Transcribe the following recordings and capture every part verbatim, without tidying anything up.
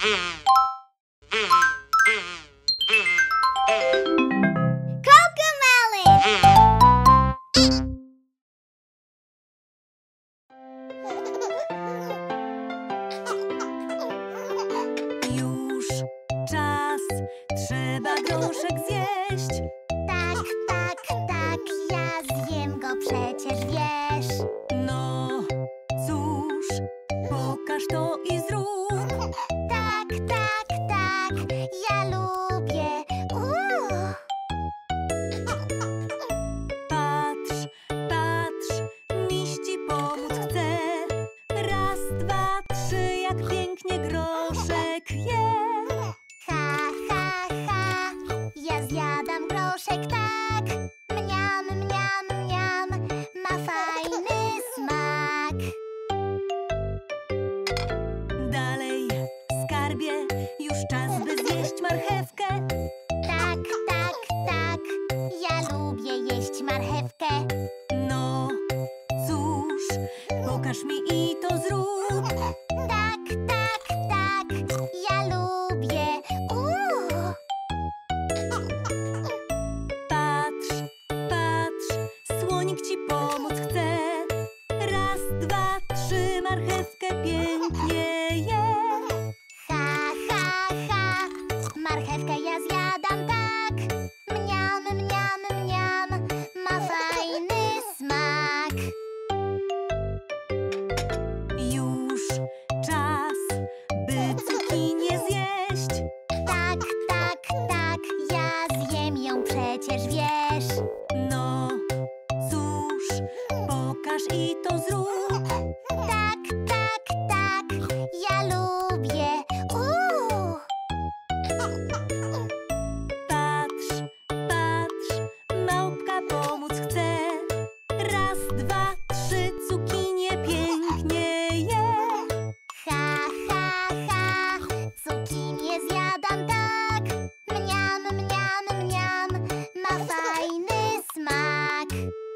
Już czas, trzeba groszek zjeść. Tak, tak, tak, ja zjem go, przecież wiesz. No cóż, pokaż to i zrób. Tak, tak, tak, ja lubię. Uuu. Patrz, patrz, miś ci pomóc chce. Raz, dwa, trzy, jak pięknie groszek je. Ha, ha, ha, ja zjadam groszek, tak. Mniam, mniam, mniam, ma fajny smak. Dalej, skarbie, już czas, by zjeść marchewkę. Tak, tak, tak, ja lubię jeść marchewkę. No cóż, pokaż mi i to zrób. Tak, tak, tak, ja lubię. Uuu. Patrz, patrz, słonik ci pomóc chce. Raz, dwa, trzy, marchewkę pięknie je. Ha, ha, ha, marchewkę ja zjadam, tak. Mniam, mniam, mniam, ma fajny smak. Już czas, by cukinię zjeść. Tak, tak, tak, ja zjem ją, przecież wiesz. No cóż, pokaż i to zrób. Tak, tak, tak, ja lubię. Uuu. Patrz, patrz, małpka pomóc chce. Raz, dwa, trzy, cukinię pięknie je. Ha, ha, ha, cukinię zjadam, tak. Mniam, mniam, mniam, ma fajny smak.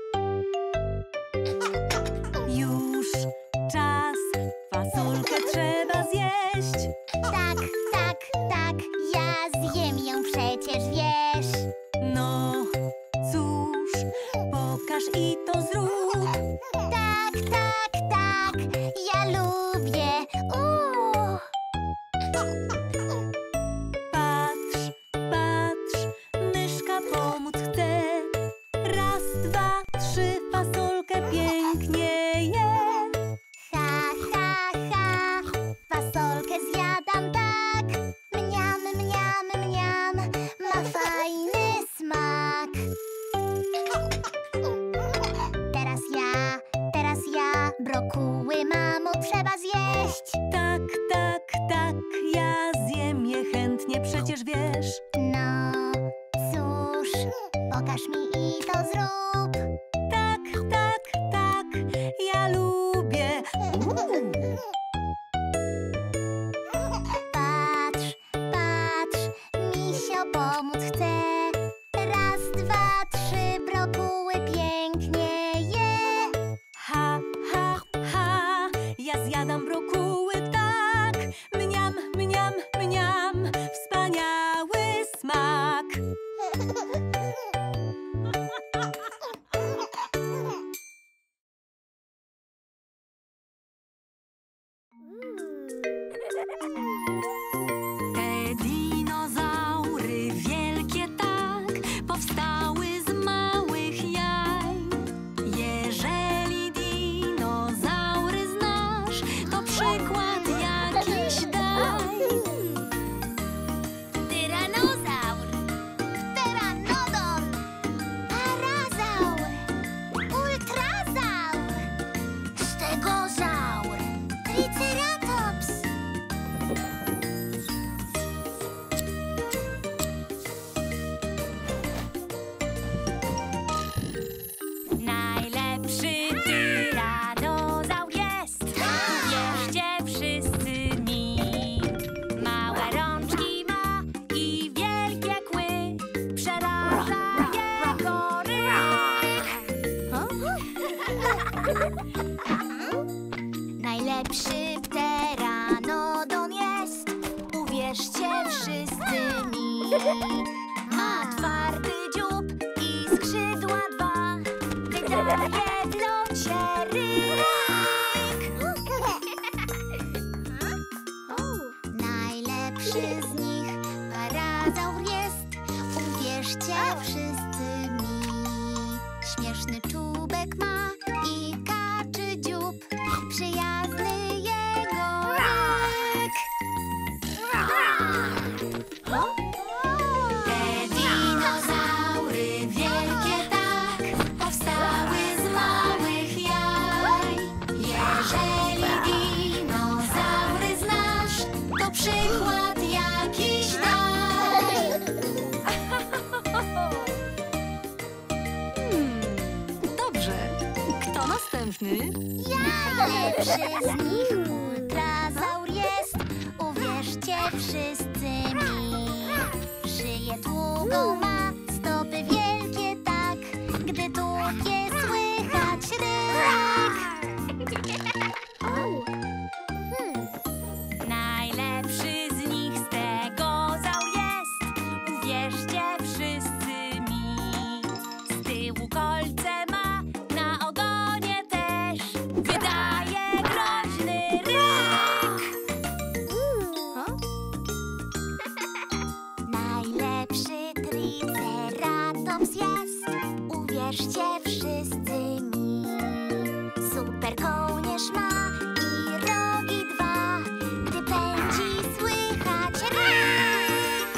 Już czas, fasolkę trzeba zjeść. Tak, tak, tak, ja zjem ją, przecież wiesz. No cóż, pokaż i to zrób. Tak, tak, tak, ja lubię. Uuu. Patrz, patrz, myszka pomóc chce. Raz, dwa, trzy, fasolkę pięknie je. Ha, ha, ha, fasolkę zjadam, tak. Mniam, mniam, mniam, ma fajny smak. Teraz ja, teraz ja, brokuły, mamo, trzeba zjeść. Tak, tak, tak, ja zjem je chętnie, przecież wiesz. No cóż, pokaż mi i to zrób. Tak, tak, tak, ja lubię. Uuu. Patrz, patrz, misio pomóc chce. Raz, dwa, trzy, brokuły pięknie je. Ha, ha, ha, ja zjadam brokuły, tak. Mniam, mniam, uwierzcie wszyscy mi. Ma twardy dziób i skrzydła dwa, wydaje w locie ryk. Najlepszy z nich parazaur jest, uwierzcie wszyscy mi. Śmieszny czubek ma i kaczy dziób, przyjazny jego ryk. Te dinozaury wielkie tak powstały z małych jaj. Jeżeli dinozaury znasz, to przykład jakiś daj. Hmm, dobrze. Kto następny? Najlepszy z nich ultrazaur jest, uwierzcie wszyscy mi. Szyję długą ma, stopy wielkie tak, gdy tupie słychać ryk. Najlepszy z nich stegozaur jest, uwierzcie wszyscy mi. Z tyłu kolce ma, na ogonie też, wydaje groźny ryk. Najlepszy triceratops jest, uwierzcie wszyscy mi. Super kołnierz ma i rogi dwa, gdy pędzi słychać ryk.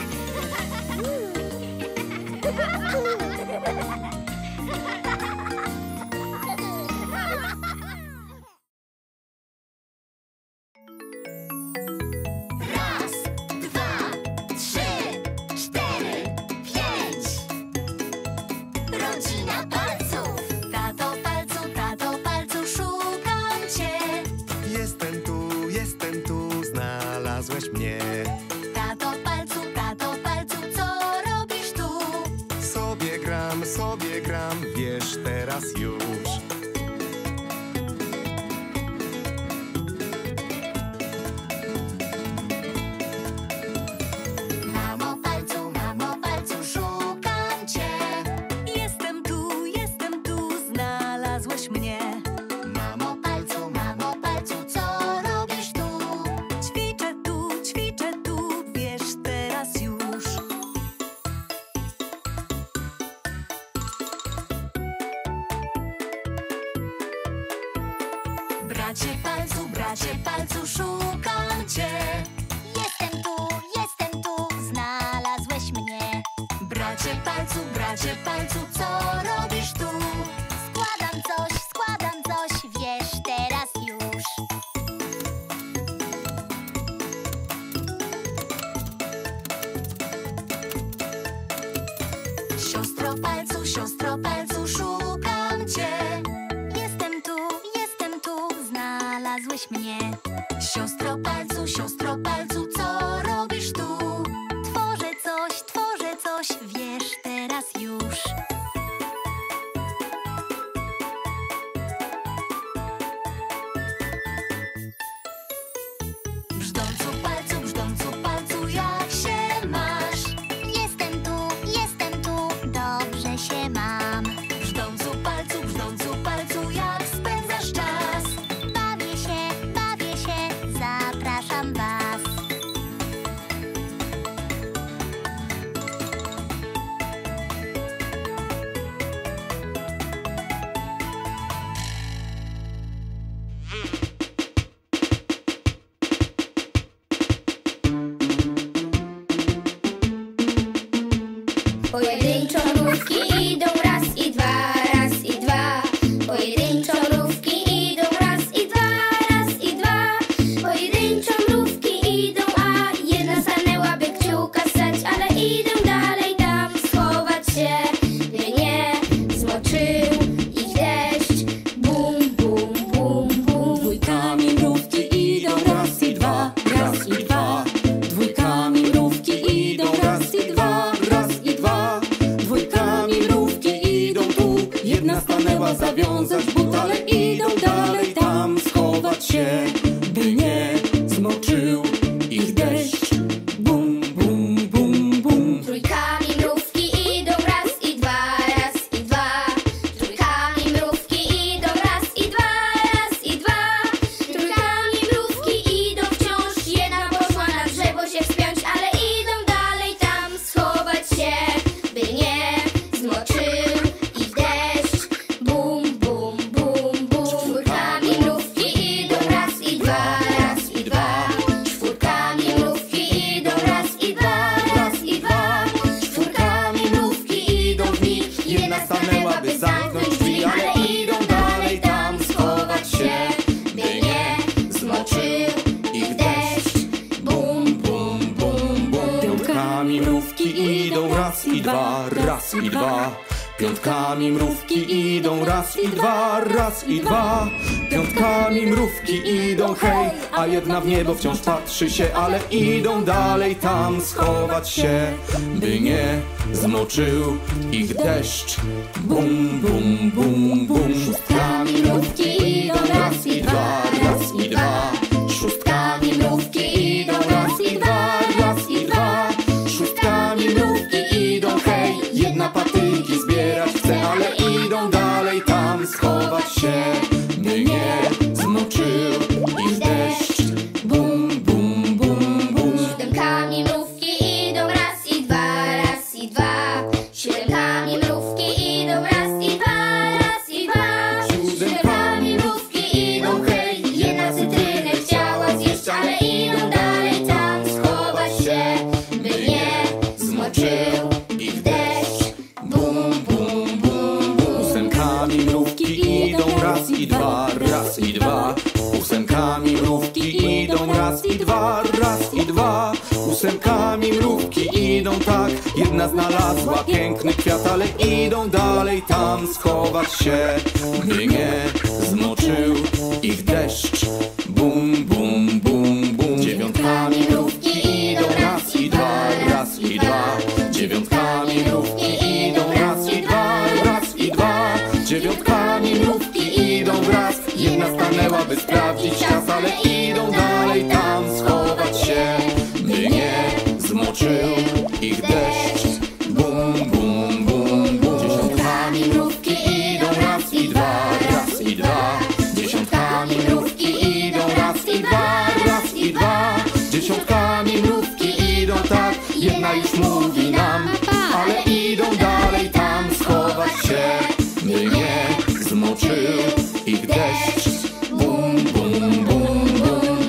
Raz, dwa, trzy, cztery, pięć. Rodzina palców. Tato palcu, tato palcu, szukam cię. Jestem tu, jestem tu, znalazłeś mnie. Tato palcu, tato palcu, co robisz tu? Sobie gram, sobie gram, wiesz teraz już. Mamo palcu, mamo palcu, szukam cię. Jestem tu, jestem tu, znalazłeś mnie. Mamo palcu, mamo palcu, co robisz tu? Ćwiczę tu, ćwiczę tu, wiesz teraz już. Bracie palcu, bracie palcu, szukam cię. Jestem tu, jestem tu, znalazłeś mnie. Bracie palcu, bracie palcu, co robisz tu? Składam coś, składam coś, wiesz teraz już. Siostro palcu, siostro palcu, szukam cię. Jestem tu, jestem tu, znalazłeś mnie. Siostro palcu, siostro palcu, co robisz tu? Tworzę coś, tworzę coś, wiesz teraz już. Brzdącu palcu, brzdącu palcu, jak się masz? Jestem tu, jestem tu, dobrze się ma. Piątkami mrówki idą raz i dwa, raz i dwa. Piątkami mrówki idą raz i dwa, raz i dwa. Piątkami mrówki idą hej, a jedna w niebo wciąż patrzy się, ale idą dalej tam schować się, by nie zmoczył ich deszcz. Bum, bum, bum, bum. Szóstkami mrówki idą raz i dwa, raz i dwa. Szóstkami mrówki idą raz i dwa, raz i dwa. Szóstkami mrówki idą hej, jedna patyki zbierać chce, ale idą dalej tam schować się, by nie zmoczył ich deszcz. Bum, bum, bum, bum. Siódemkami mrówki idą raz i dwa, raz i dwa. Siódemkami mrówki idą raz i dwa, raz i dwa. Siódemkami mrówki idą hej, jedna cytrynę chciała zjeść, ale idą dalej tam schować się, by nie zmoczył ich deszcz. Bum, bum, bum, bum. Ósemkami mrówki idą raz i dwa, raz i dwa. Ósemkami mrówki idą raz i dwa, raz i dwa. Ósemkami mrówki idą tak, jedna znalazła piękny kwiat, ale idą dalej tam schować się, by nie zmoczył ich deszcz. Bum, bum, bum, bum. Dziewiątkami mrówki idą raz i dwa, raz i dwa. Dziewiątkami mrówki idą raz i dwa, raz i dwa. Dziewiątkami mrówki idą wraz, jedna stanęła, by sprawdzić czas, ale idą dalej tam schować się, by nie zmoczył ich deszcz. Bum, bum, bum, bum. Dziesiątkami mrówki idą raz i dwa, raz i dwa. Dziesiątkami mrówki idą raz i dwa, raz i dwa. Dziesiątkami mrówki idą tak, jedna już mówi nam, ale idą dalej tam schować się, by nie zmoczył ich deszcz. Bum, bum, bum, bum.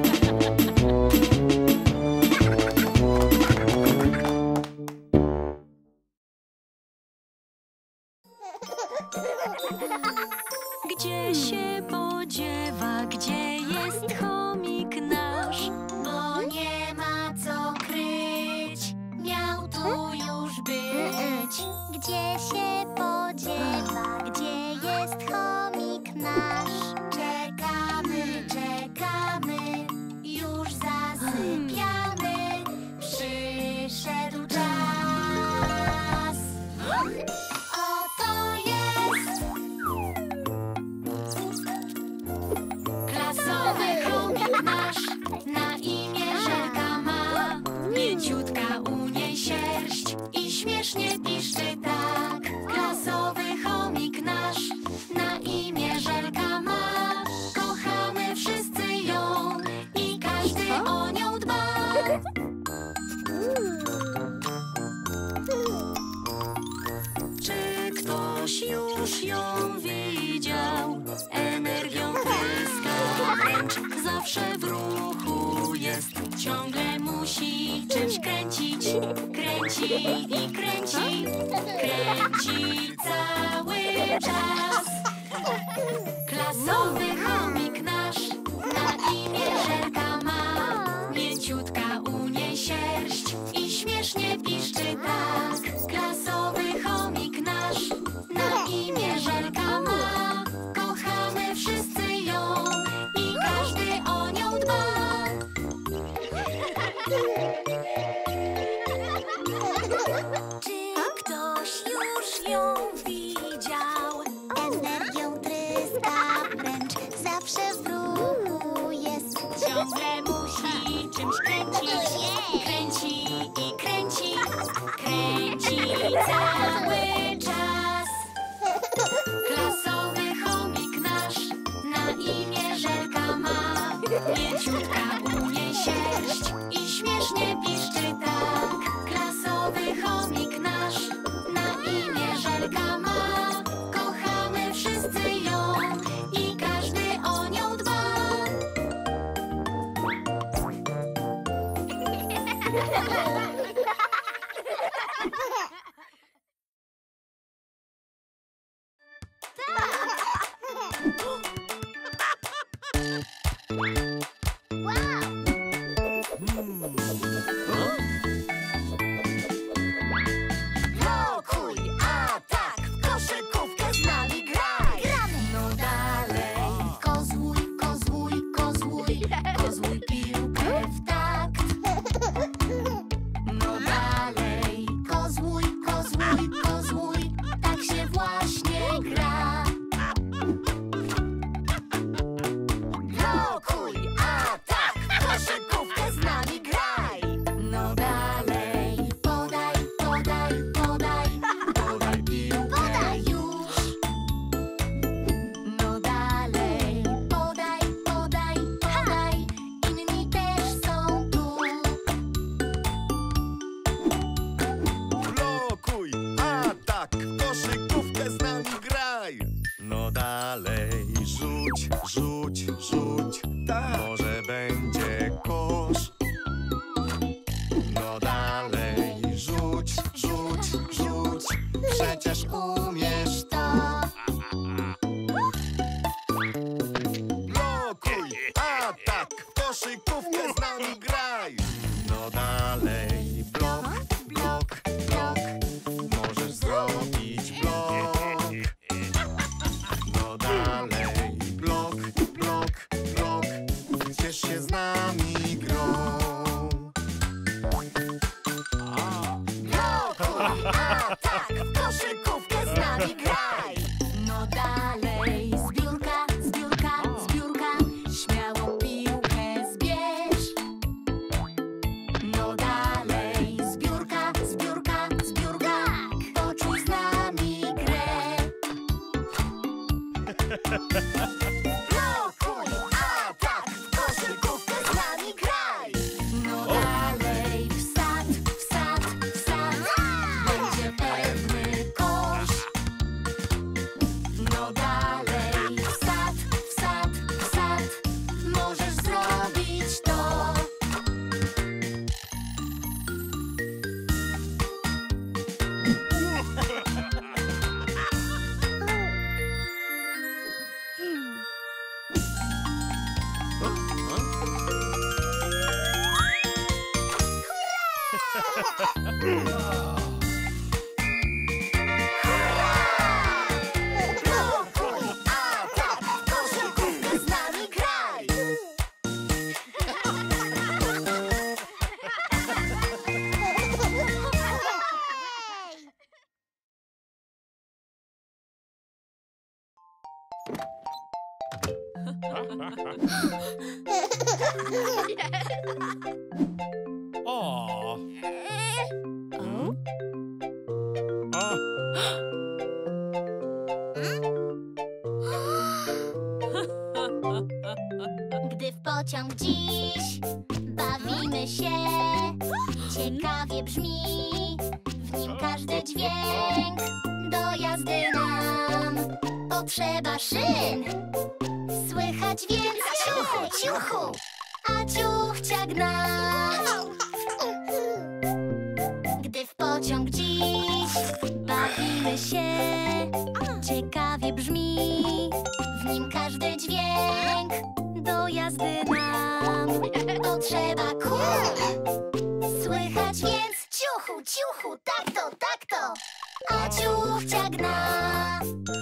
Gdzie się podziewa, gdzie jest chomik nasz? Bo nie ma co kryć, miał tu już być. Gdzie się podziewa, gdzie jest chomik nasz? Czekamy, czekamy, już zasypiamy. Przyszedł czas. Oto jest Klasowy chomik nasz, na imię Żelka ma. Mięciutka u niej sierść i śmiesznie piszczy tak. Klasowy chomik nasz, na imię Żelka ma. Kochamy wszyscy ją i każdy o nią dba. Czy ktoś już ją widział? Energią tryska wręcz, zawsze w ruchu jest. Ciągle musi czymś kręcić, kręci i kręci, kręci cały czas. Klasowy chomik nasz, na imię Żelka ma. Mięciutka u niej sierść i śmiesznie piszczy tak. Klasowy chomik nasz, na imię Żelka ma. Kochamy wszyscy ją i każdy o nią dba. Czy ktoś już ją widział? Energią tryska wręcz, zawsze w ruchu jest. Ciągle musi czymś kręcić, kręci i kręci, kręci cały czas. Klasowy chomik nasz, na imię Żelka ma. Mięciutka u niej sierść i śmiesznie piszczy tak. Klasowy chomik nasz, na imię Żelka ma. Kochamy wszyscy ją i każdy o nią dba. Wow! No dalej, rzuć, rzuć, rzuć, przecież umiesz to. Blokuj, atak, w koszykówkę z nami graj. No dalej, blok, blok, blok, możesz zrobić blok. No dalej, blok, blok, blok, ciesz się z nami grą. Blokuj, atak, w koszykówkę z nami graj. No dalej, zbiórka, zbiórka, zbiórka, śmiało piłkę zbierz. No dalej, zbiórka, zbiórka, zbiórka, poczuj z nami grę. Blokuj, atak, w koszykówkę z nami graj. No dalej, wsad, wsad, wsad, będzie pewny kosz. No dalej, wsad, wsad, wsad, możesz zrobić to. Blokuj, atak, w koszykówkę z nami graj. Aw. Gdy w pociąg dziś bawimy się, ciekawie brzmi w nim każdy dźwięk. Do jazdy nam potrzeba szyn, słychać więc ciuchu, ciuchu, a ciuchcia gna. Gdy w pociąg dziś bawimy się, ciekawie brzmi w nim każdy dźwięk. Do jazdy nam potrzeba kół, słychać więc ciuchu, ciuchu, tak to, tak to, a ciuchcia gna.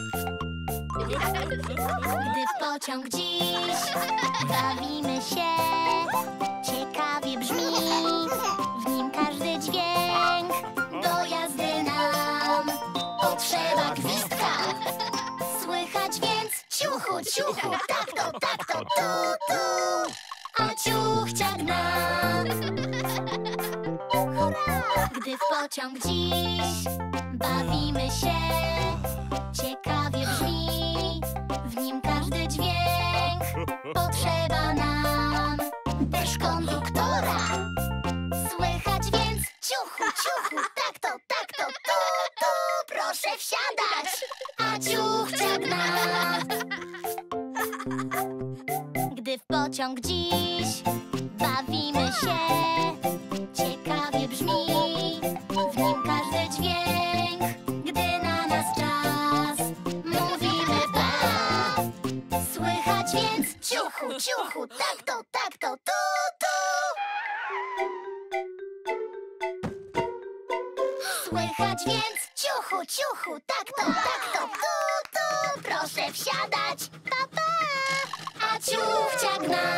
Gdy w pociąg dziś bawimy się, ciekawie brzmi w nim każdy dźwięk. Do jazdy nam potrzeba gwizdka, słychać więc ciuchu, ciuchu, tak to, tak to, tu, tu, a ciuchcia gna. Gdy w pociąg dziś bawimy się, ciekawie brzmi w nim każdy dźwięk. Potrzeba nam też konduktora, słychać więc ciuchu, ciuchu, tak to, tak to, tu, tu, proszę wsiadać, a ciuchcia gna. Gdy w pociąg dziś bawimy się, ciekawie brzmi w nim każdy dźwięk. Gdy na nas czas, mówimy pa, słychać więc ciuchu, ciuchu, tak to, tak to, tu, tu. Słychać więc ciuchu, ciuchu, tak to, tak to, tu, tu, proszę wsiadać, pa, pa, a ciuchcia gna.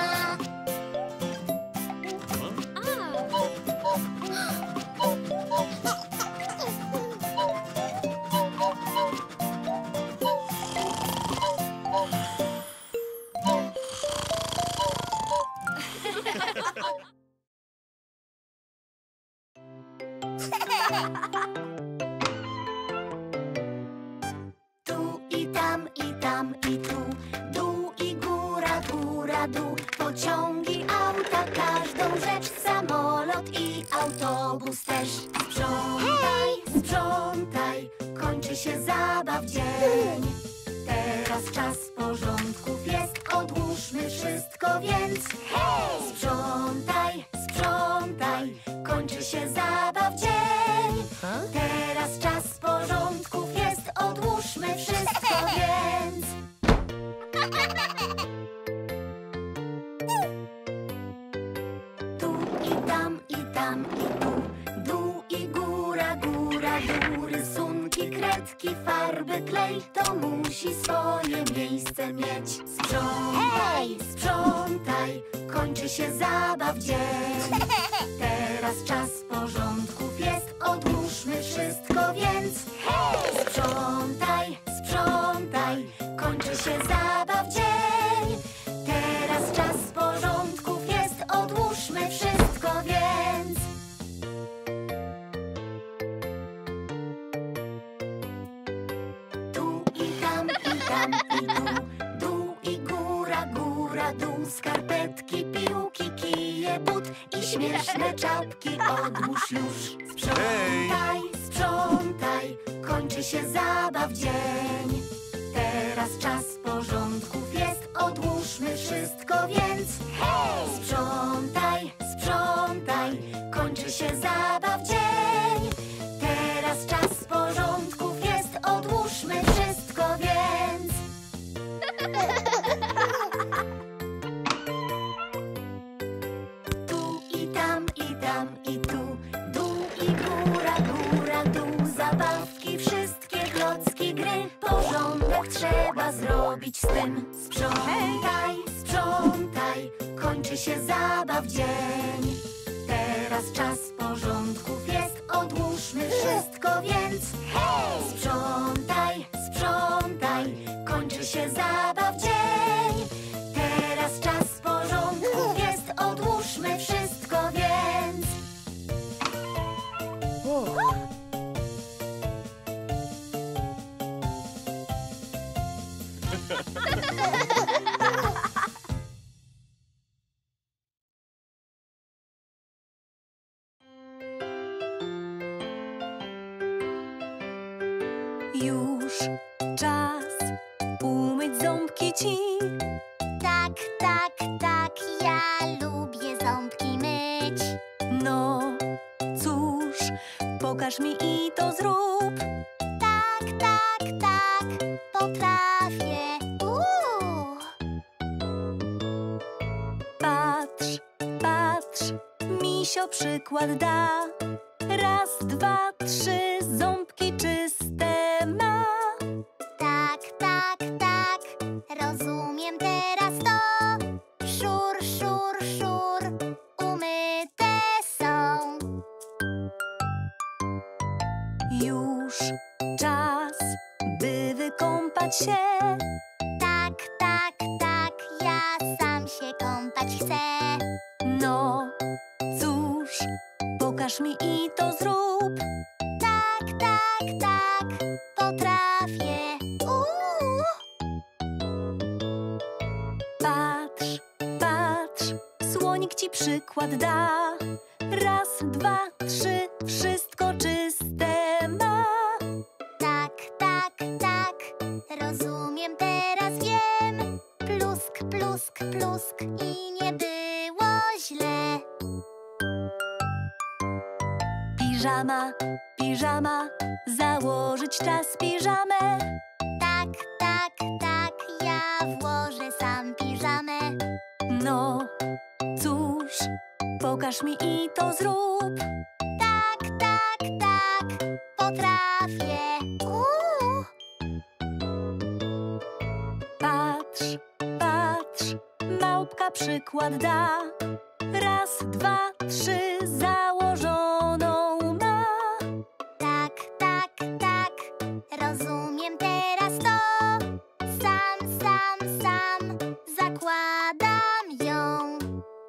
Tu i tam, i tam, i tu, dół i góra, góra, dół. Pociągi, auta, każdą rzecz, samolot i autobus też. Sprzątaj, sprzątaj, kończy się zabaw dzień. Teraz czas porządków jest, odłóżmy wszystko więc. Hej! Sprzątaj, sprzątaj, kończy się zabaw dzień. Teraz czas porządków jest, odłóżmy wszystko więc. Tu i tam, i tam, i tu, dół i góra, góra, dół. Rysunki, kredki, farby, klej, to musi swoje miejsce mieć. Sprzątaj, sprzątaj, kończy się zabaw dzień. Teraz czas porządków jest, odłóżmy wszystko więc. Sprzątaj, sprzątaj, kończy się zabaw dzień. Teraz czas porządków jest, odłóżmy wszystko więc. Tu i tam, i tam, i tu, dół i góra, góra, dół. Skarpetki, piłki, kije, but i śmieszne czapki odłóż już. Sprzątaj, sprzątaj, kończy się zabaw dzień. Teraz czas porządków jest, odłóżmy wszystko więc. Sprzątaj, sprzątaj, kończy się zabaw dzień. Teraz czas porządków jest, odłóżmy wszystko więc. Tu i tam, i tam, i tu, dół i góra, góra, dół. Zabawki, wszystkie klocki, gry, porządek trzeba zrobić z tym. Sprzątaj, sprzątaj, kończy się zabaw dzień. Teraz czas porządków jest, odłóżmy wszystko więc. Sprzątaj, sprzątaj, kończy się zabaw dzień. Teraz czas porządków jest, odłóżmy wszystko więc. Już czas umyć ząbki ci. Tak, tak, tak, ja lubię ząbki myć. No cóż, pokaż mi i to zrób. Tak, tak, tak, potrafię. Uuu. Patrz, patrz, misio przykład da. Raz, dwa, trzy, ząbki czyste ma. Tak, tak, tak, rozumiem teraz to. Szur, szur, szur, umyte są. Już czas, by wykąpać się. Tak, tak, tak, ja sam się kąpać chcę. No cóż, pokaż mi i to zrób. Tak, tak, tak, potrafię. Uuu. Patrz, patrz, słonik ci przykład da. Raz, dwa, trzy, wszystko czyste ma. Tak, tak, tak, rozumiem, teraz wiem. Plusk, plusk, plusk i nie było źle. Piżama, piżama, założyć czas piżamę. Tak, tak, tak, ja włożę sam piżamę. No cóż, pokaż mi i to zrób. Tak, tak, tak, potrafię. Uuu. Patrz, patrz, małpka przykład da. Raz, dwa, trzy, założoną ma. Tak, tak, tak, rozumiem teraz to. Sam, sam, sam zakładam ją.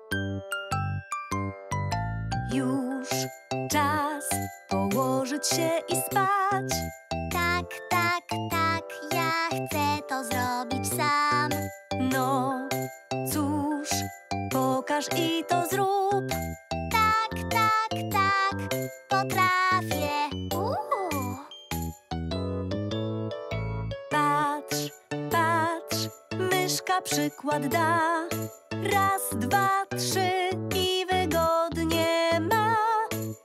Już czas położyć się i spać. Tak, tak, tak, ja chcę to zrobić sam. No cóż, pokaż i to zrób. Tak, tak, tak, potrafię. Uuu. Patrz, patrz, myszka przykład da. Raz, dwa, trzy i wygodnie ma.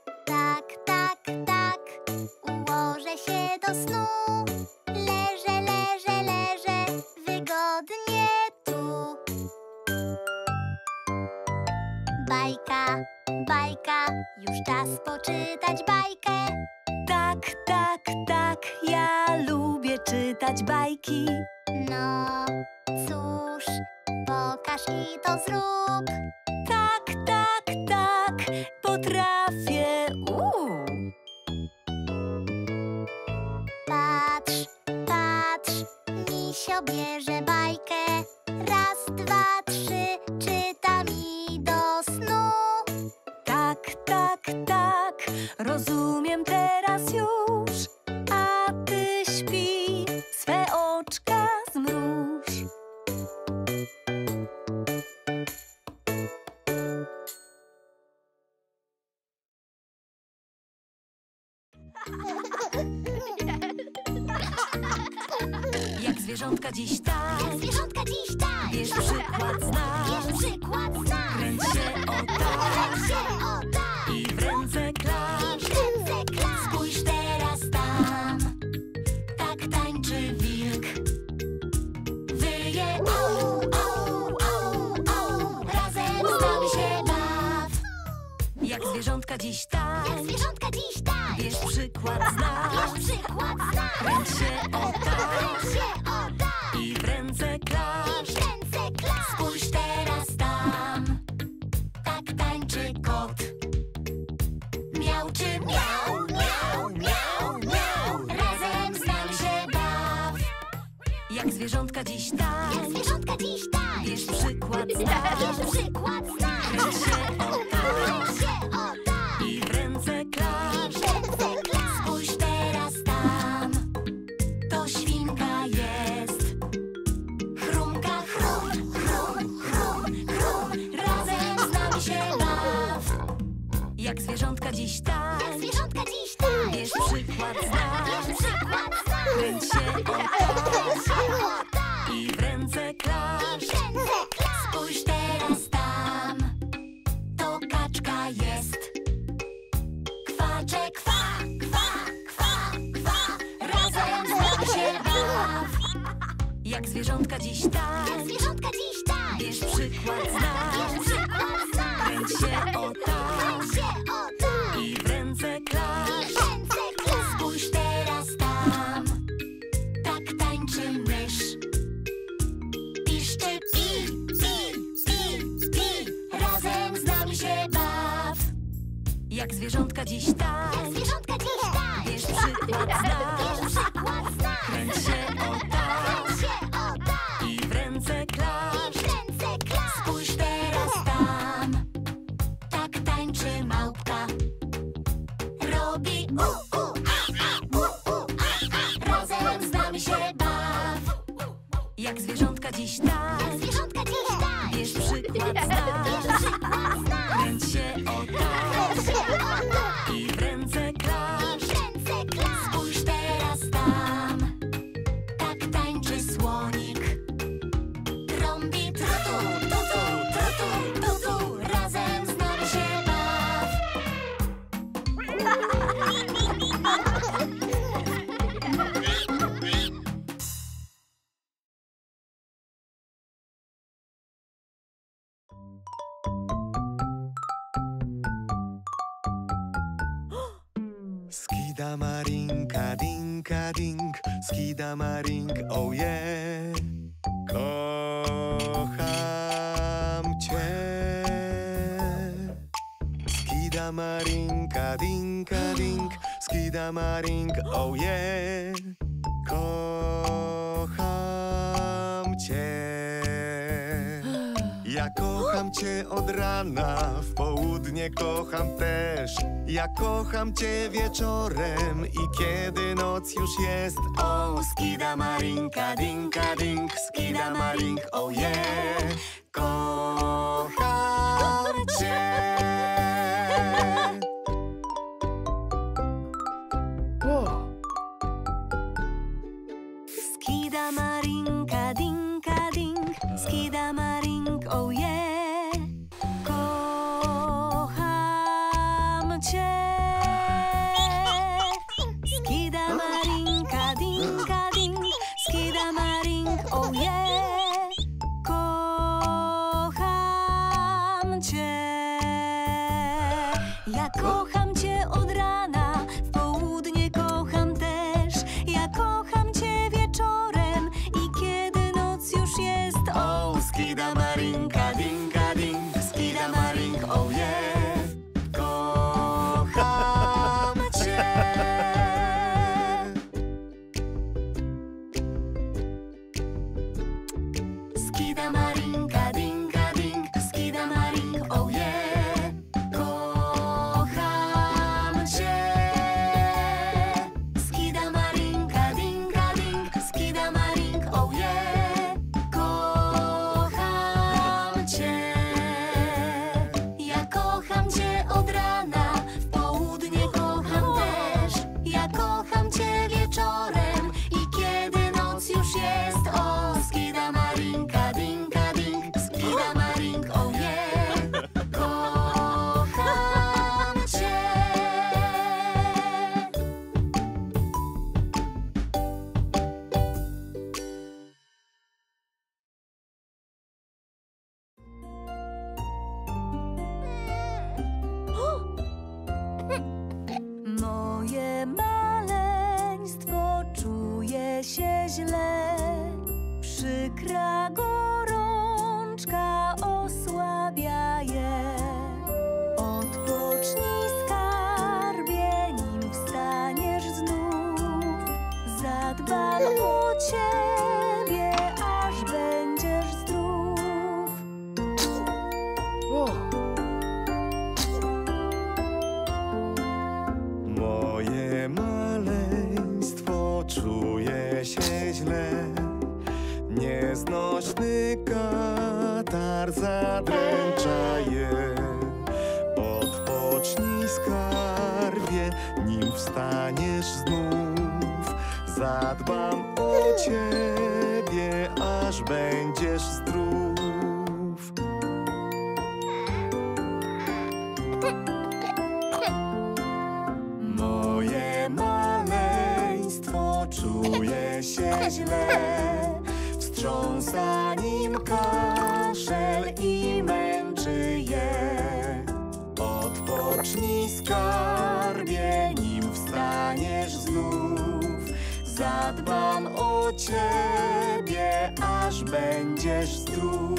Bajka, bajka, już czas poczytać bajkę. Tak, tak, tak, ja lubię czytać bajki. No cóż, pokaż i to zrób. Tak, tak, tak, potrafię. Uuu. Patrz, patrz, Misio bierze bajkę. Raz, dwa, trzy, czyta mi do snu. Tak, tak, tak, rozumiem teraz już. A ty śpi, swe oczka zmruż. Jak zwierzątka dziś tak, Jak zwierzątka dziś tak. bierz przykład z nas. Bierz przykład z nas. Kręć się o tak Kręć się o tak. i w ręce I klacz. w ręce klacz. Spójrz teraz tam, tak tańczy wilk. Wyje au, au, au, au, razem z nami się baw. Jak zwierzątka dziś tak, Jak zwierzątka dziś tak. bierz przykład z nas. Bierz przykład z nas. Kręć się o tak Kręć się o tak. i w ręce I klacz. w ręce klacz. Spójrz teraz tam, tak tańczy kot. Miauczy miau, miau, miau, miau, razem z nami się baw. Jak zwierzątka dziś tak, Jak zwierzątka dziś tak. bierz przykład z nas. Bierz przykład z nas. Kręć się o tak Kręć się o tak. i w ręce I klacz. w ręce klacz. Spójrz teraz tam, to świnka jest. Chrumka, chrum, chrum, chrum, chrum, razem z nami się baw. Jak zwierzątka dziś tak, Jak zwierzątka dziś tak. bierz przykład z nas. Bierz przykład z nas. Kręć się o tak Kręć się o tak. i w ręce I klacz. w ręce klacz. Spójrz teraz tam, to kaczka jest. Kwacze, kwa, kwa, kwa, kwa, razem z nami się baw. Jak zwierzątka dziś tak, Jak zwierzątka dziś tak. bierz przykład z nas. Bierz przykład z nas. Kręć się o tak Kręć się o tak. i w ręce I klacz. w ręce klacz. Spójrz teraz tam, tak tańczy mysz. Piszczy pi, pi, pi, pi, razem z nami się baw. Jak zwierzątka dziś tak, Jak zwierzątka dziś tak. bierz przykład z nas. Bierz przykład z nas. Kręć się o tak Kręć się o tak. i w ręce klacz. I w ręce klacz. Spójrz teraz tam, tak tańczy małpka. Robi u, u, a, a, u, u, a, a, razem z nami się baw. Jak zwierzątka dziś tak, Jak zwierzątka dziś tak. bierz przykład z Bierz nas. przykład z nas. Kręć się o tak Kręć się o tak. i w ręce I klacz. w ręce klacz. Spójrz teraz tam, tak tańczy słonik. Trąbi trutu, tutu, trutu, tutu, razem z nami się baw. Skida marinka, dinka dink, skida marink, oh yeah. Kocham cię. Skida marinka, dinka dink, skida marink, oh yeah. Kocham cię. Ja kocham cię od rana, w południe kocham też. Ja kocham cię wieczorem i kiedy noc już jest. O, skida marinka, dinka dink, skida marink, oh yeah. Kocham cię. Skida marinka, dinka dink, skida marink, oh yeah. Kocham cię. Skida marinka, dinka dink, skida marink, oh yeah. Kocham kocham cię od rana, w południe kocham też. Ja kocham cię wieczorem i kiedy noc już jest. O, skidamarinka, dinka, ding, skidamaring, oh yeah. Kocham cię. Skidamarinka, dinka, ding, skidamaring, oh yeah. Kocham cię. Skidamarinka, dinka, ding, skidamaring, oh yeah. Kocham cię. Ja kocham cię od rana, w południe kocham też. Ja kocham cię wieczorem i kiedy noc już jest. O, skidamarinka, dinka, ding, skidamaring, oh yeah. Kocham cię. Moje maleństwo czuje się źle. Przykra gorączka osłabia je. Odpocznij, skarbie, nim wstaniesz znów. Zadbam o ciebie, aż będziesz zdrów. Moje maleństwo czuje się źle. Nieznośny katar zadręcza je. Odpocznij, skarbie, nim wstaniesz znów. Zadbam o ciebie, aż będziesz zdrów. Moje maleństwo czuje się źle. Wstrząsa nim kaszel i męczy je. Odpocznij, skarbie, nim wstaniesz znów. Zadbam o ciebie, aż będziesz zdrów.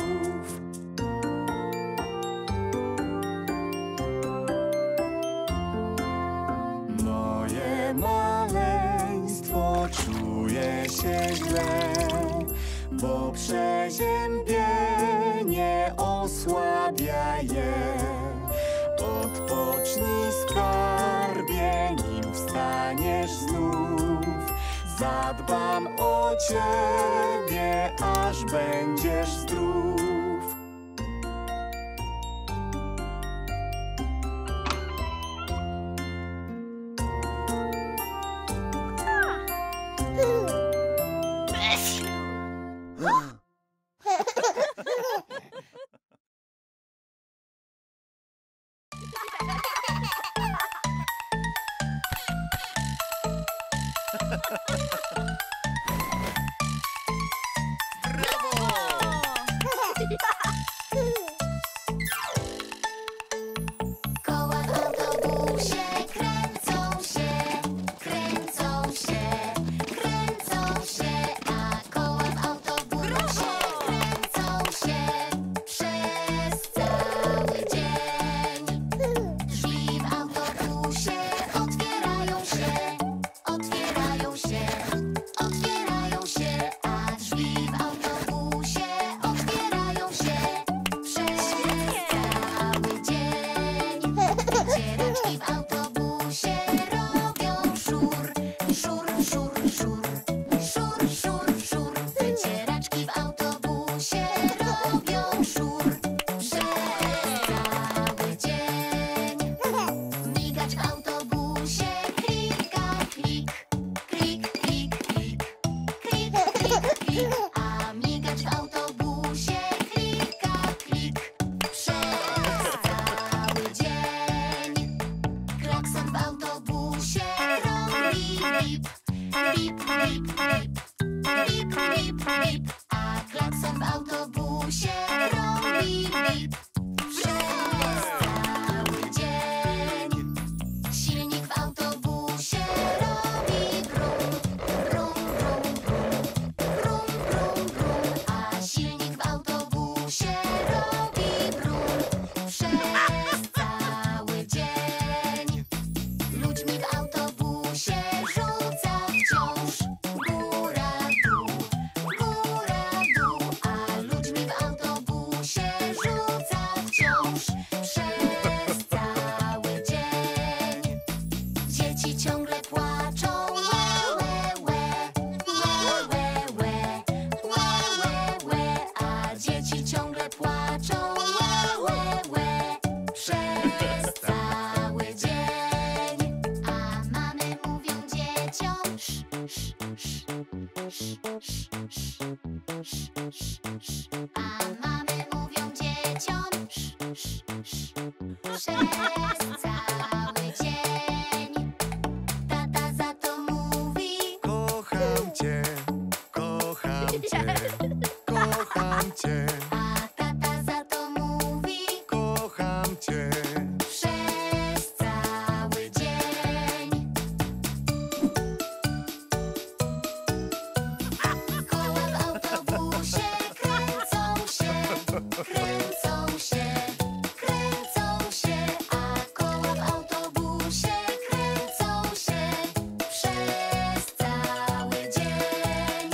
Moje maleństwo czuje się źle, bo przeziębienie osłabia je. Odpocznij, skarbie, nim wstaniesz znów. Zadbam o ciebie, aż będziesz zdrów. Koła w autobusie kręcą się, kręcą się, kręcą się, a koła w autobusie kręcą się przez cały dzień. Drzwi w autobusie otwierają się, otwierają się, otwierają się, a drzwi w autobusie otwierają się przez cały dzień. Wycieraczki w autobusie robią szur, szur, szur, szur, szur, szur, szur. Wycieraczki w autobusie robią szur przez cały dzień. Migacz w autobusie klika, klik, klik, klik, klik, klik, klik, klik. A migacz w autobusie klika, klik przez cały dzień. Klakson w autobusie robi bip, bip, bip, bip, bip, bip, bip. A klakson w autobusie robi bip przez cały dzień. przez cały dzień. Tata za to mówi: Kocham cię, kocham cię, kocham cię. A tata za to mówi: Kocham cię. przez cały dzień. Koła w autobusie kręcą się, kręcą się, kręcą się, a koła w autobusie kręcą się przez cały dzień.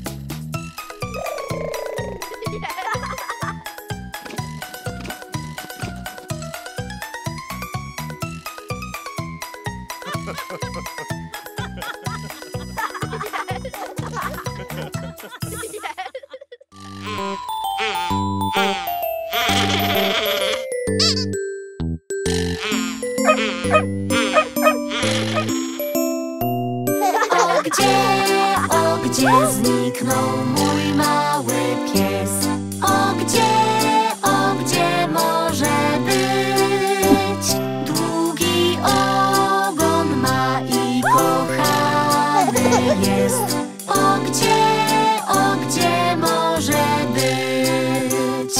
O gdzie, o gdzie zniknął mój mały pies? O gdzie, o gdzie może być? Długi ogon ma i kochany jest. O gdzie, o gdzie może być?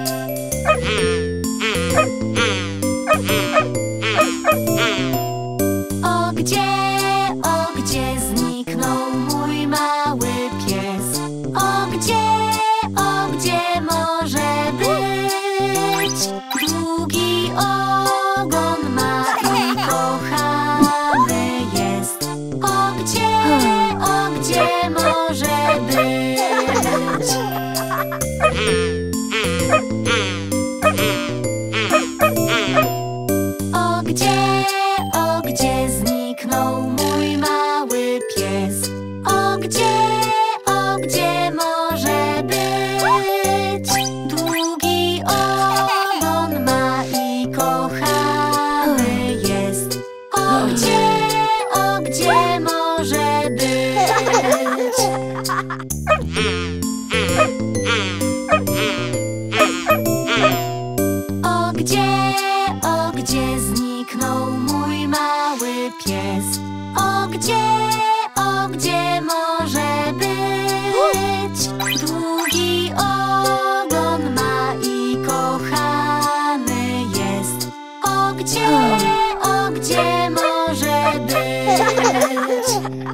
O gdzie, o gdzie zniknął mój mały pies? O gdzie, o gdzie może być? Długi ogon ma i kochany jest. O gdzie, o gdzie może być? O gdzie, o gdzie zniknął mój mały pies? O gdzie, o gdzie może być? Długi ogon ma i kochany jest. O gdzie, o gdzie może być? O gdzie, o gdzie zniknął mój mały pies? O gdzie, o gdzie może być? Długi ogon ma i kochany jest. O gdzie, o gdzie może być?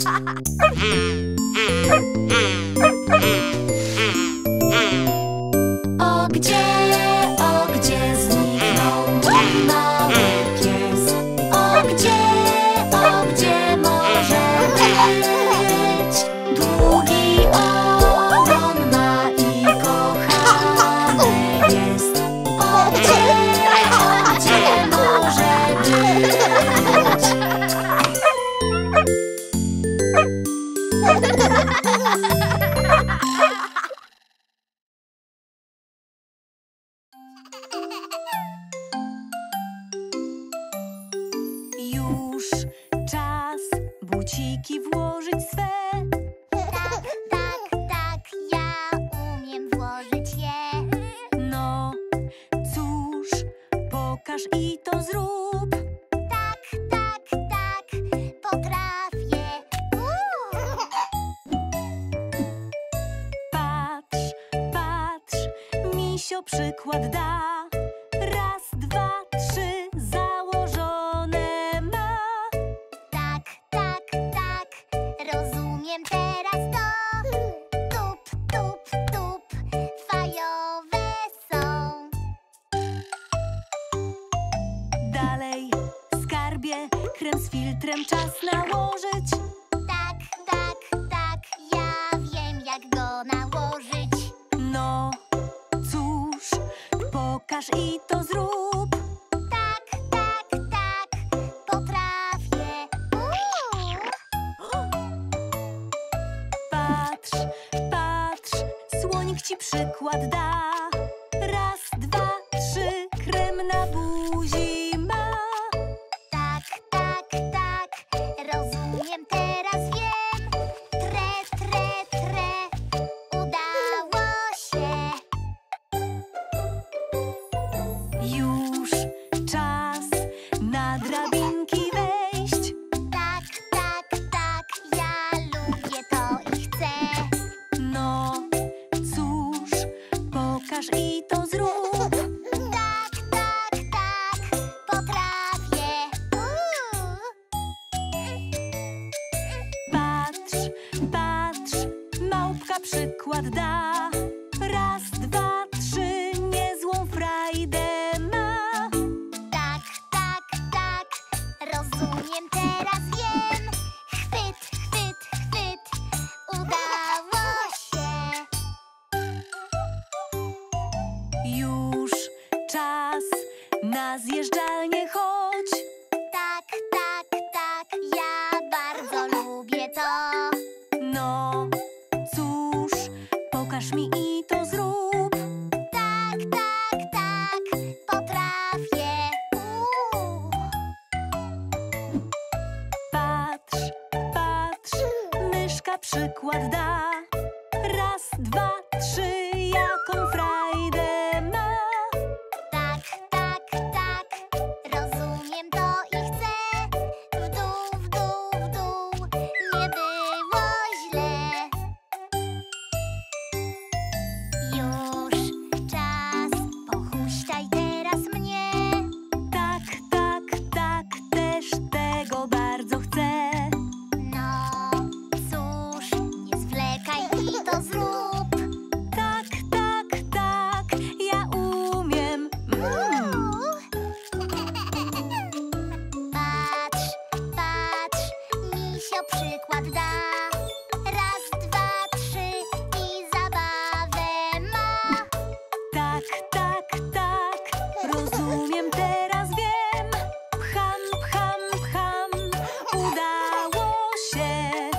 O gdzie, o gdzie zniknął mój mały pies? O gdzie, o gdzie może być? Długi ogon ma i kochany jest. O gdzie, o gdzie może być? Już czas buciki włożyć swe. Tak, tak, tak, ja umiem włożyć je. No cóż, pokaż i to zrób. Tak, tak, tak, potrafię. Uuu. Patrz, patrz, misio przykład da. Raz, dwa, trzy, założone ma. Tak, tak, tak, rozumiem teraz to. Tup, tup, tup, fajowe są. Dalej, skarbie, krem z filtrem czas nałożyć. Tak, tak, tak, ja wiem jak go nałożyć. No cóż, pokaż i to zrób. Tak, tak, tak, potrafię. Uuu. Patrz, patrz, słonik ci przykład da. Raz, dwa, trzy, krem na buzi ma. Tak, tak, tak, rozumiem, teraz wiem. Tre, tre, tre, udało się. Już czas Rozumiem, teraz wiem. Chwyt, chwyt, chwyt. Udało się. Już czas na zjeżdżalnię, chodź. Tak, tak, tak, ja bardzo lubię to. No cóż, pokaż mi i to zrób. Tak, tak, tak, potrafię. Uuu. Patrz, patrz, myszka przykład da. Raz, dwa, trzy, jaką frajdę ma. Tak, tak, tak, rozumiem to i chcę. W dół, w dół, w dół, nie było źle. Już czas, pochuśtaj teraz mnie. Tak, tak, tak, też tego bardzo chcę. No cóż, nie zwlekaj i to zrób. Tak, tak, tak, ja umiem. Mm. Patrz, patrz, misio przykład da. Raz, dwa, trzy i zabawę ma. Tak, tak, tak, rozumiem, teraz wiem. Pcham, pcham, pcham, udało się.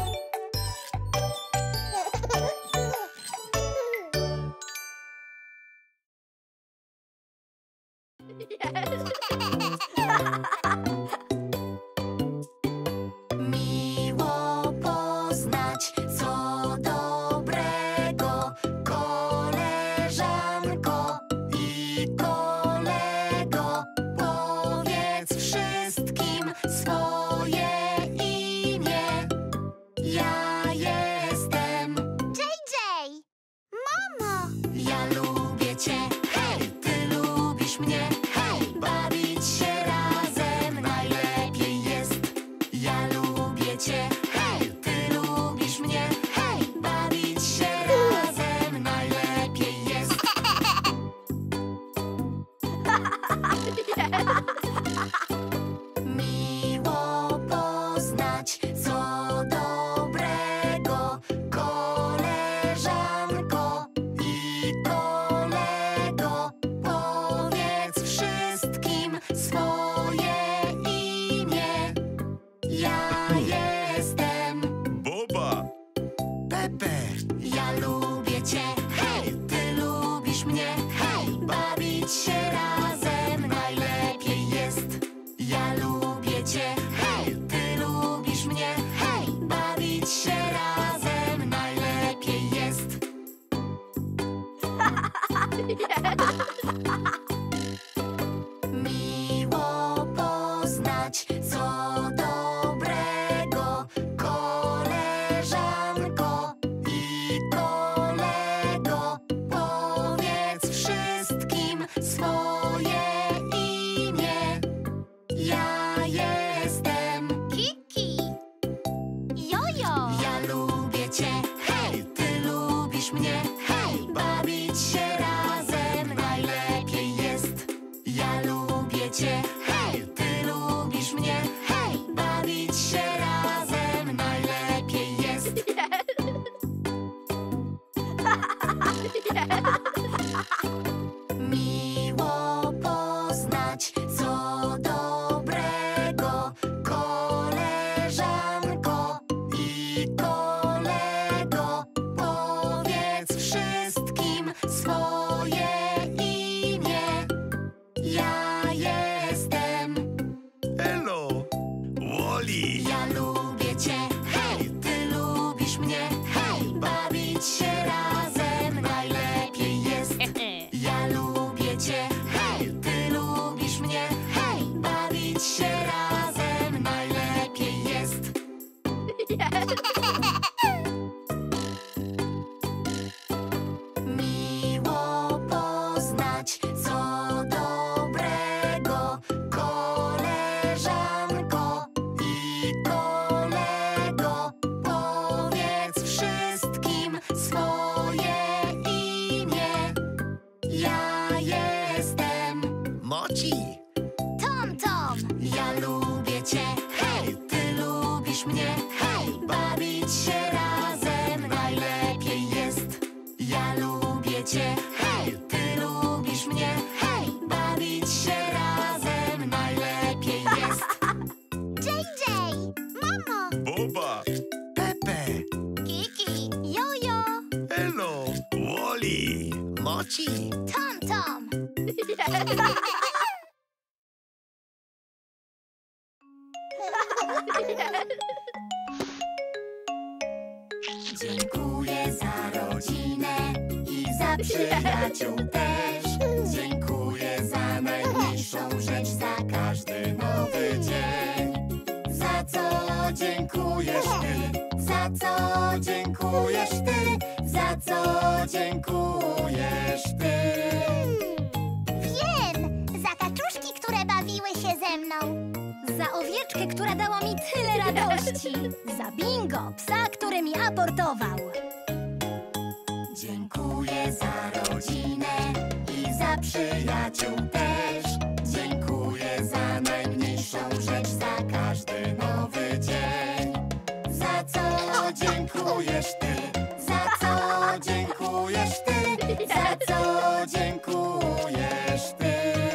Miło poznać, co dobrego, koleżanko i kolego. Powiedz wszystkim swoje imię. Ja jestem. J J! Mamo! Ja lubię cię, hej, ty lubisz mnie, hej, bawić się razem najlepiej jest. Ja lubię cię, hej, ty lubisz mnie, hej, bawić się razem najlepiej jest. Miło poznać, co dobrego, koleżanko i kolego. Powiedz wszystkim swoje imię. Ja jestem. Boba. Pepe. Ja lubię cię, hej, ty lubisz mnie, hej, bawić się razem najlepiej jest. Ja lubię cię, hej, ty lubisz mnie, hej, bawić się razem najlepiej jest. Miło poznać, co dobrego, koleżanko i kolego. Powiedz wszystkim swoje imię. Ja jestem. Kiki! Jojo! Ja lubię cię, hej, ty lubisz mnie, hej, bawić się razem najlepiej jest. Ja lubię cię, hej, ty lubisz mnie, hej, bawić się razem najlepiej jest. Miło poznać, co dobrego, koleżanko i kolego. Powiedz wszystkim swoje imię. Ja jestem. Elo. Woli. Ja lubię cię, hej, ty lubisz mnie, hej, bawić się razem najlepiej jest. Ja lubię cię, hej, ty lubisz mnie, hej, bawić się razem najlepiej jest. Miło poznać, co dobrego, koleżanko i kolego. Powiedz wszystkim swoje imię. Ja jestem. Moci. Tom Tom! Ja lubię cię, babci. Tom, Tom. Dziękuję za rodzinę i za przyjaciół też. Dziękuję za najmniejszą rzecz, za każdy nowy dzień. Za co dziękujesz ty? Za co dziękujesz ty? Za co dziękujesz ty? Wiem! Za kaczuszki, które bawiły się ze mną. Za owieczkę, która dała mi tyle radości. Za Bingo, psa, który mi aportował. Dziękuję za rodzinę i za przyjaciół też. Dziękuję za najmniejszą rzecz, za każdy nowy dzień. Za co dziękujesz ty? Za co dziękujesz ty? Za co dziękujesz ty?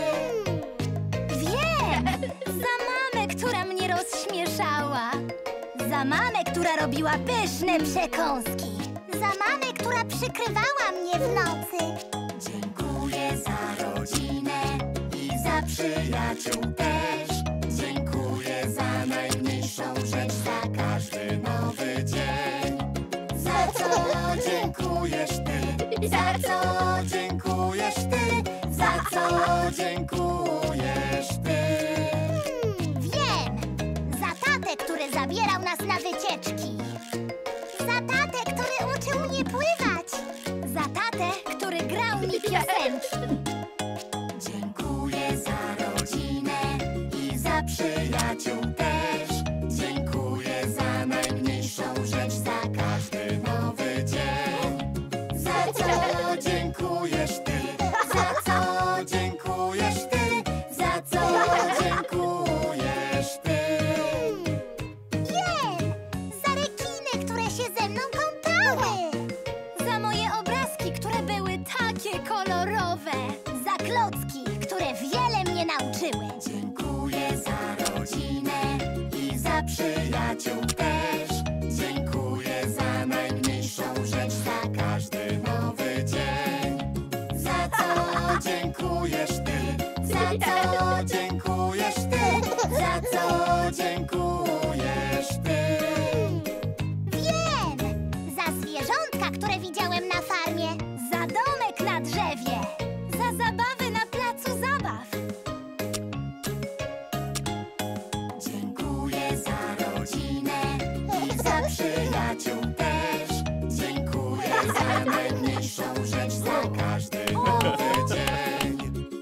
Wiem! Za mamę, która mnie rozśmieszała. Za mamę, która robiła pyszne przekąski. Za mamę, która przykrywała mnie w nocy. Dziękuję za rodzinę i za przyjaciół też. Dziękuję za najmniejszą rzecz, za każdy nowy dzień. Za co dziękujesz ty? Za co dziękujesz ty? Za co dziękujesz ty? Wiem! Za tatę, który zabierał nas na wycieczki. Za tatę, który uczył mnie pływać. Za tatę, który grał mi piosenki. Dziękuję za rodzinę i za przyjaciół też. Dziękuję za najmniejszą rzecz, za każdy nowy dzień. Za co dziękujesz ty? Za co dziękujesz ty? Za co dziękujesz ty? Wiem! Za rekiny, które się ze mną kąpały. Za moje obrazki, które były takie kolorowe. Za klocki, które wiele mnie nauczyły. Dziękuję za rodzinę i za przyjaciół też. Dziękuję za najmniejszą rzecz, za każdy nowy dzień. Za co dziękujesz ty? Za co dziękujesz ty? Za co dziękujesz ty? Wiem! Za zwierzątka, które widziałem na farmie. Za domek na drzewie. Za zabawy na placu zabaw. Dziękuję za rodzinę i za przyjaciół też. Dziękuję za najmniejszą rzecz, za każdy nowy dzień.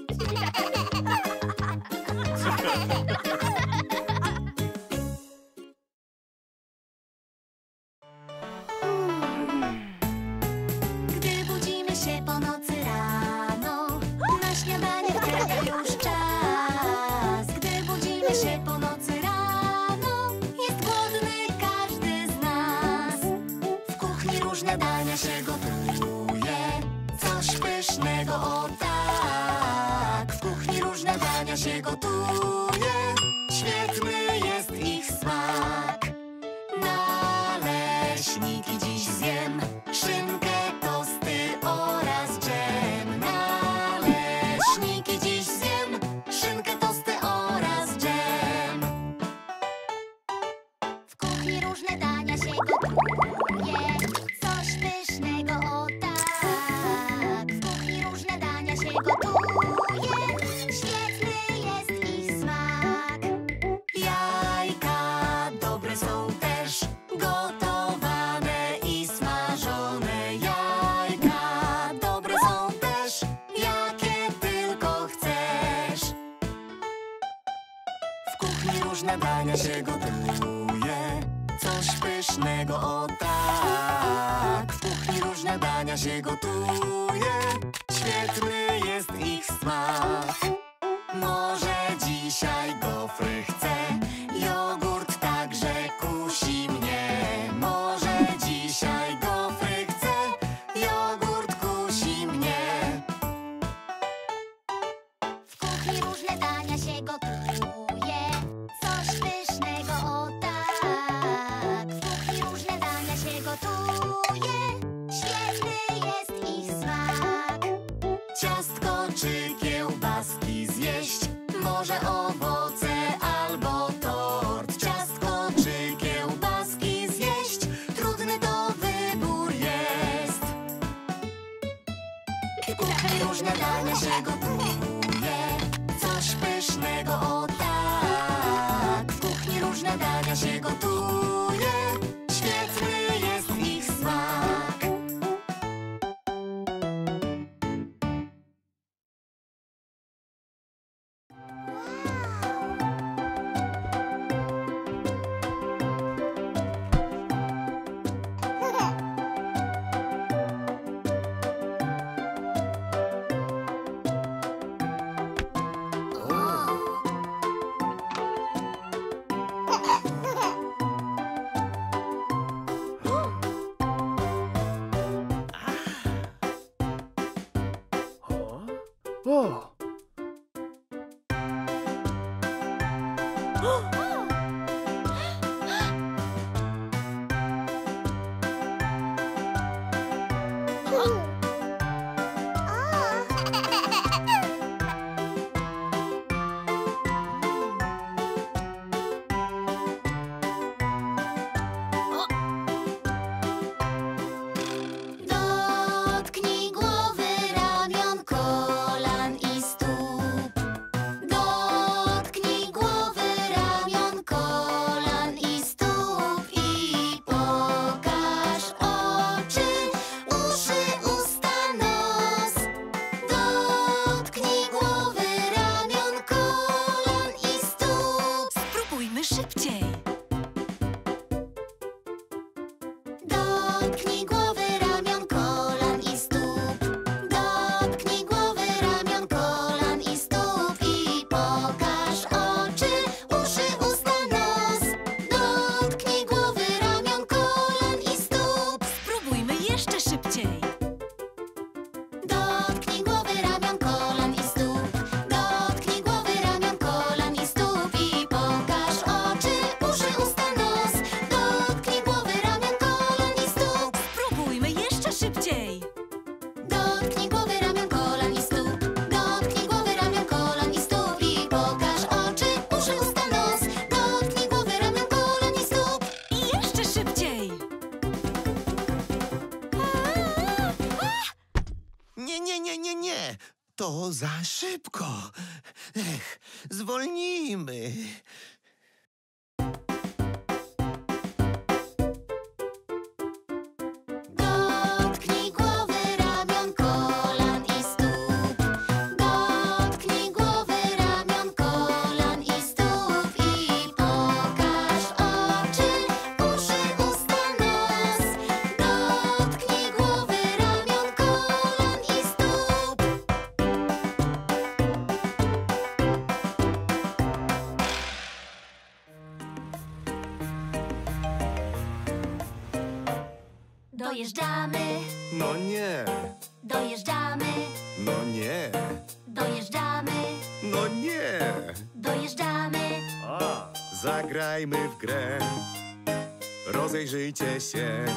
Gdy budzimy się po nocy rano, na śniadanie wtedy już czas. Gdy budzimy się po nocy rano, jest głodny każdy z nas. W kuchni różne dania się gotuje, coś pysznego, o tak. W kuchni różne dania się gotuje, świetny jest ich smak. Naleśniki dziś zjem, szynkę, tosty oraz dżem. Naleśniki dziś zjem, szynkę, tosty oraz dżem. W kuchni różne dania się gotuje, coś pysznego, o tak. W kuchni różne dania się gotuje, świetny jest ich smak. Jajka dobre są też, gotowane i smażone. Jajka dobre są też, jakie tylko chcesz. W kuchni różne dania się gotuje, coś pysznego, o tak. W kuchni różne dania się gotuje, świetny jest ich smak. Może dzisiaj gofry chcę, jogurt także kusi mnie. Może dzisiaj gofry chcę, jogurt kusi mnie. W kuchni różne dania się gotuje, coś pysznego, o tak. W kuchni różne dania się gotuje, świetny jest ich smak. kuchni różne dania się gotuje. Coś pysznego, o tak. W kuchni różne dania się gotuje. Świetny jest ich smak. O! Dotknij głowy, ramion, kolan i stóp. Dotknij głowy, ramion, kolan i stóp. I pokaż oczy, uszy, usta, nos. Dotknij głowy, ramion, kolan i stóp. Spróbujmy szybciej. Dotknij głowy, ramion, kolan i stóp. Dotknij głowy, ramion, kolan i stóp. I pokaż oczy, uszy, usta, nos. Dotknij głowy, ramion, kolan i stóp. Spróbujmy jeszcze szybciej. Dotknij głowy, ramion, kolan i stóp. Dotknij głowy, ramion, kolan i stóp. I pokaż oczy, uszy, usta, nos. Dotknij głowy, ramion, kolan i stóp. Spróbujmy jeszcze szybciej. Dotknij głowy, ramion, kolan i stóp. Dotknij głowy, ramion, kolan i stóp. I pokaż oczy, uszy, usta, nos. Dotknij głowy, ramion, kolan i stóp. I jeszcze szybciej. Nie, nie, nie, nie, nie. To za szybko. Ech, zwolnijmy. Dotknij głowy, ramion, kolan i stóp. Dotknij głowy, ramion, kolan i stóp. I pokaż oczy, uszy, usta, nos. Dotknij głowy, ramion, kolan i stóp. Dojeżdżamy, No nie, dojeżdżamy, no nie, dojeżdżamy, no nie. dojeżdżamy. Zagrajmy w grę. Rozejrzyjcie się.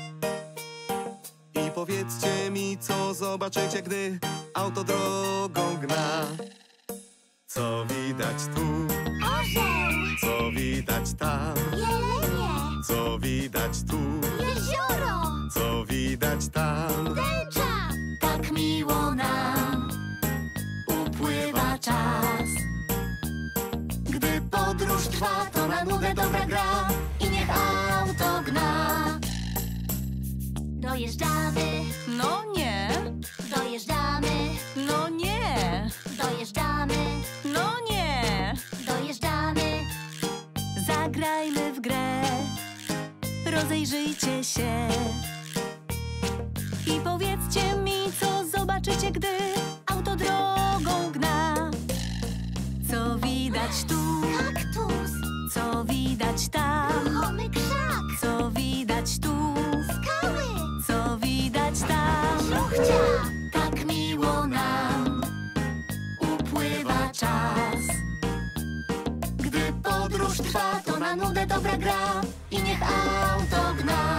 I powiedzcie mi, co zobaczycie, gdy auto drogą gna. Co widać tu, Orzeł, co widać tam, jelenie, co widać tu, jezioro, co widać tam. tęcza. Tak miło nam upływa czas. Gdy podróż trwa, to na nudę dobra gra. I niech auto gna. Dojeżdżamy, No nie. dojeżdżamy, No nie. dojeżdżamy, No nie. dojeżdżamy. Zagrajmy w grę. Rozejrzyjcie się. I powiedzcie mi, co zobaczycie, gdy auto drogą gna. Co widać tu, Kaktus, co widać tam, ruchomy krzak, co widać tu, skały, co widać tam. żuchcia. Tak miło nam upływa czas. Gdy podróż trwa, to na nudę dobra gra. I niech auto gna.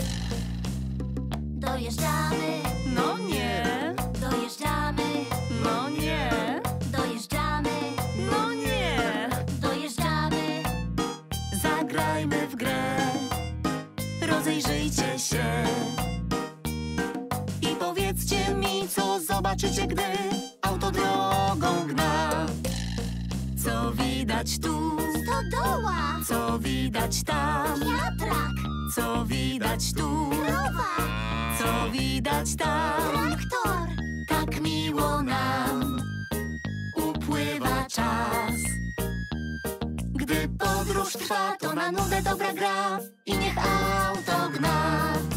Dojeżdżamy, No nie. dojeżdżamy, No nie. dojeżdżamy, No nie. dojeżdżamy. Zagrajmy w grę. Rozejrzyjcie się. I powiedzcie mi, co zobaczycie, zobaczycie, gdy auto drogą gna. Co widać tu? Stodoła, Co widać tam? wiatrak, Co widać tu? krowa, Co widać tam? traktor. Tak miło nam upływa czas. Gdy podróż trwa, to na nudę dobra gra i niech auto gna.